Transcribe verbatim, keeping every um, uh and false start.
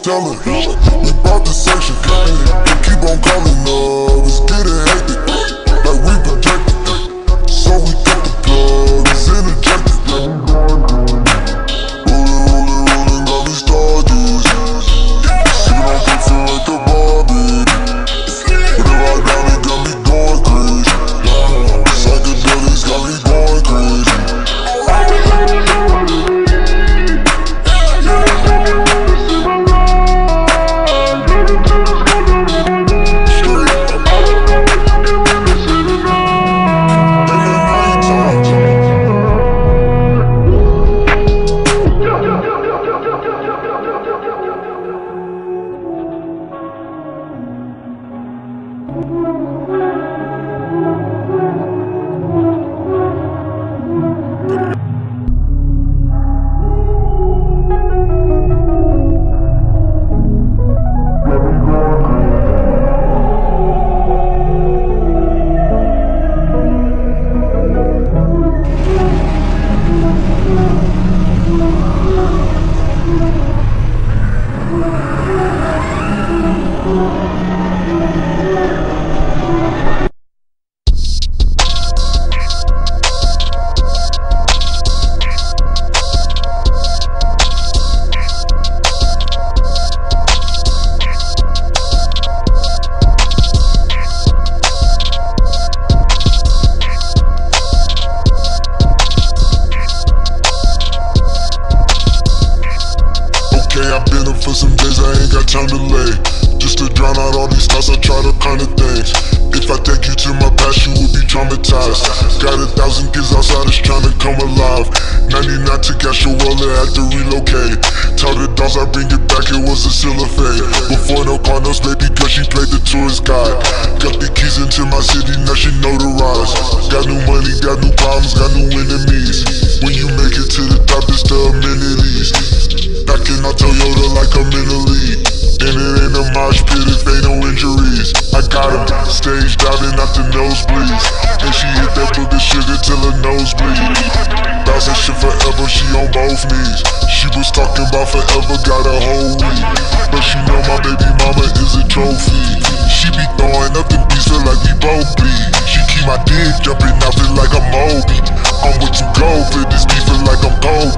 telling. We bought the section, and keep on calling up. It's getting hectic, like we projected. So we cut the plug, it's interjected. Rollin', rollin', rollin', got me started. Sippin' on pizza like a Barbie. Whatever I got, it got me going crazy. Psychedelics got me going crazy. I've been up for some days, I ain't got time to lay. Just to drown out all these thoughts, I try to kind of things. If I take you to my past, you will be traumatized. Got a thousand kids outside, it's trying to come alive. ninety-nine to gas your wallet, had to relocate. Tell the dogs I bring it back, it was a silver fade. Before no condos, baby girl, she played the tourist guide. Got the keys into my city, now she notarized. Got new money, got new problems, got new enemies. When you make it to the top, it's the amenities. Backing out Toyota like I'm in the lead. And it ain't a mosh pit if ain't no injuries. I got him staged out and out the nosebleeds. And she hit that booger sugar till her nose bleed. Bouncing shit forever, she on both knees. She was talking about forever, got a whole week. But she know my baby mama is a trophy. She be throwing up them beats, feel like we both bleed. She keep my dick jumping, I feel like I'm Moby. I'm with some gold, but this beat feel like I'm gold.